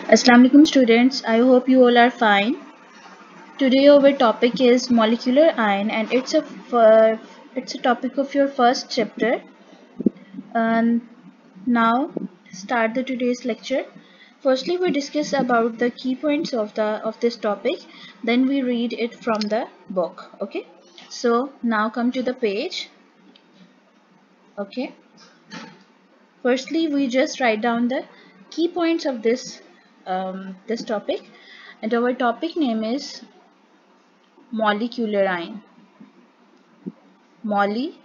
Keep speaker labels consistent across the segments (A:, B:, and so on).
A: Assalamu alaikum students, I hope you all are fine. Today our topic is molecular ion and it's a topic of your first chapter. And now start the today's lecture. Firstly we discuss about the key points of this topic, then we read it from the book. Okay, so now come to the page. Okay, firstly we just write down the key points of this topic, and our topic name is molecular ion. Molecular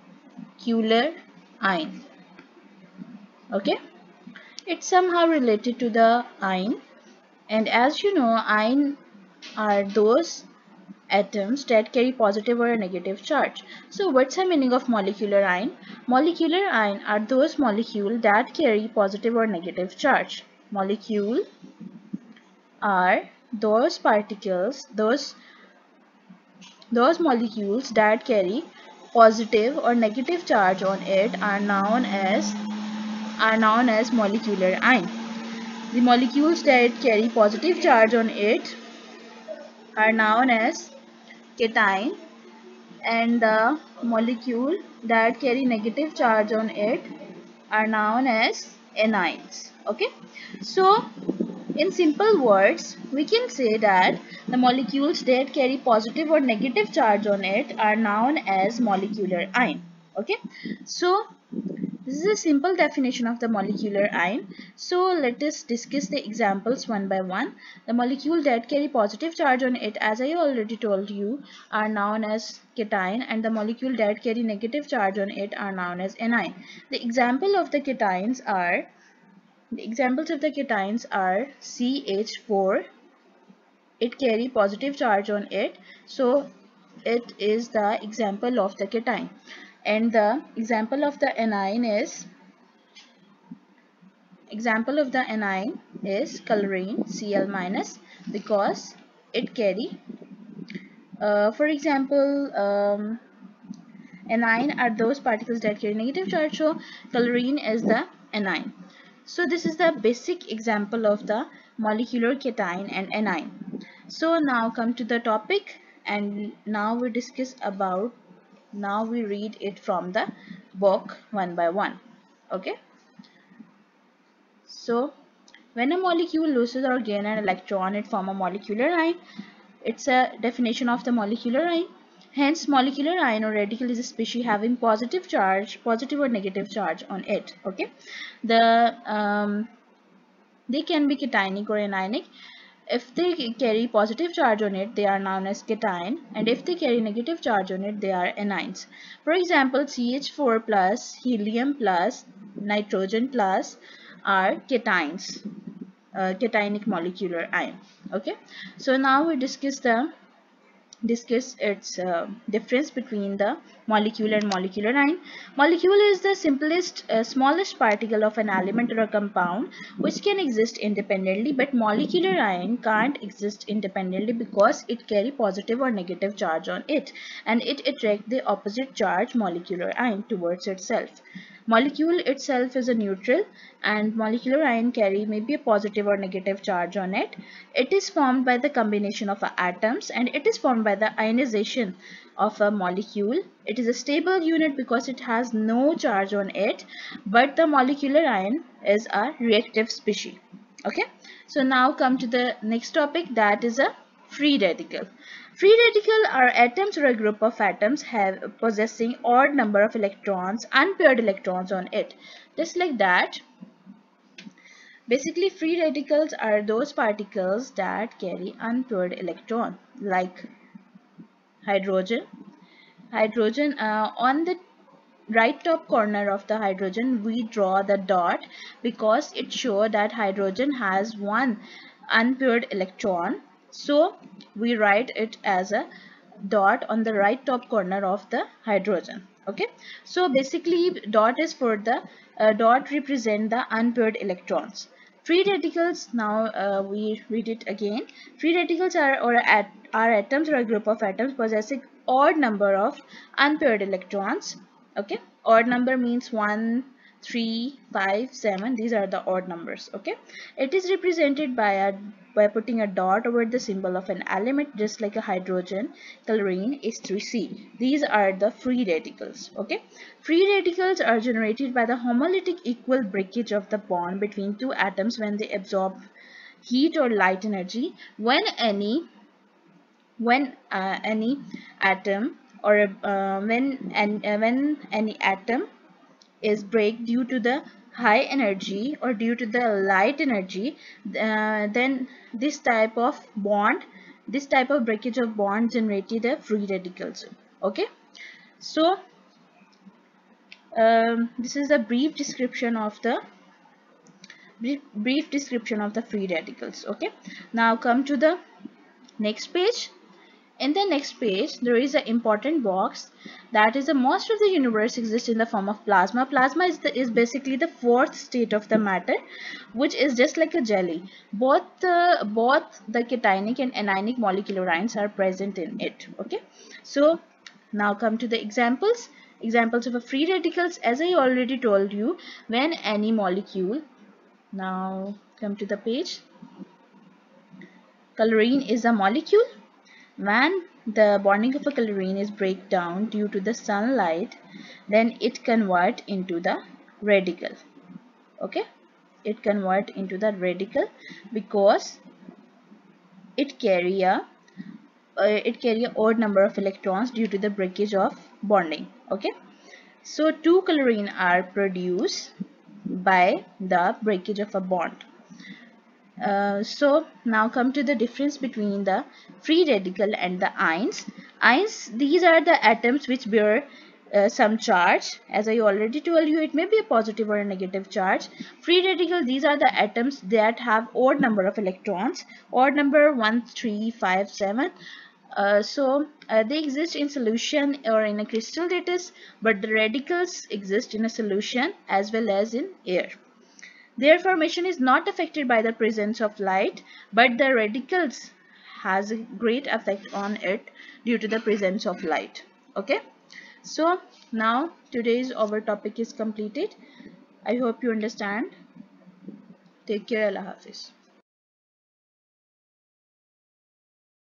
A: ion. Okay, it's somehow related to the ion, and as you know, ion are those atoms that carry positive or a negative charge. So what's the meaning of molecular ion? Molecular ion are those molecules that carry positive or negative charge. Molecule are those molecules that carry positive or negative charge on it are known as molecular ion. The molecules that carry positive charge on it are known as cation, and the molecule that carry negative charge on it are known as anions. Okay, so in simple words, we can say that the molecules that carry positive or negative charge on it are known as molecular ion. Okay, so this is a simple definition of the molecular ion. So let us discuss the examples one by one. The molecule that carry positive charge on it, as I already told you, are known as cation, and the molecule that carry negative charge on it are known as anion. The examples of the cations are CH4. It carry positive charge on it, so it is the example of the cation. And the example of the anion is chlorine, Cl minus, because it carry for example anion are those particles that carry negative charge, so chlorine is the anion. So this is the basic example of the molecular cation and anion. So now come to the topic, and now we read it from the book one by one. Okay, so when a molecule loses or gain an electron, it forms a molecular ion. It's a definition of the molecular ion. Hence, molecular ion or radical is a species having positive or negative charge on it. Okay, they can be cationic or anionic. If they carry positive charge on it, they are known as cation, and if they carry negative charge on it, they are anions. For example, CH4 plus, helium plus, nitrogen plus are cations, cationic molecular ion. Okay, so now we discuss its difference between the molecule and molecular ion. Molecule is the simplest, smallest particle of an element or a compound which can exist independently, but molecular ion can't exist independently because it carry positive or negative charge on it, and it attracts the opposite charge molecular ion towards itself. Molecule itself is a neutral, and molecular ion carry maybe a positive or negative charge on it. It is formed by the combination of atoms, and it is formed by the ionization of a molecule. It is a stable unit because it has no charge on it, but the molecular ion is a reactive species. Okay, so now come to the next topic, that is a free radical. Free radical are atoms or a group of atoms possessing odd number of electrons, unpaired electrons on it. Just like that. Basically, free radicals are those particles that carry unpaired electron, like hydrogen. On the right top corner of the hydrogen, we draw the dot because it shows that hydrogen has one unpaired electron. So we write it as a dot on the right top corner of the hydrogen. Okay, so basically dot is for the dot represent the unpaired electrons. Free radicals, now we read it again. Free radicals are atoms or a group of atoms possessing odd number of unpaired electrons. Okay, odd number means 1, 3, 5, 7. These are the odd numbers. Okay, it is represented by putting a dot over the symbol of an element, just like a hydrogen, chlorine, H3C. These are the free radicals. Okay, free radicals are generated by the homolytic equal breakage of the bond between two atoms when they absorb heat or light energy. When any atom or when any atom is break due to the high energy or due to the light energy, then this type of breakage of bond generated a free radicals. Okay, so this is a brief description of the free radicals. Okay, now come to the next page. In the next page, there is an important box, that is, most of the universe exists in the form of plasma. Plasma is basically the fourth state of the matter, which is just like a jelly. Both the cationic and anionic molecular ions are present in it. Okay, so now come to the examples of a free radicals. As I already told you, when any molecule, now come to the page, chlorine is a molecule. When the bonding of a chlorine is break down due to the sunlight, then it convert into the radical. Okay, it convert into the radical because it carry a odd number of electrons due to the breakage of bonding. Okay, so two chlorine are produced by the breakage of a bond. So now come to the difference between the free radical and the ions. Ions, these are the atoms which bear some charge. As I already told you, it may be a positive or a negative charge. Free radical, these are the atoms that have odd number of electrons, odd number 1, 3, 5, 7. They exist in solution or in a crystal lattice, but the radicals exist in a solution as well as in air. Their formation is not affected by the presence of light, but the radicals has a great effect on it due to the presence of light. Okay, so now today's our topic is completed. I hope you understand. Take care. Allah Hafiz.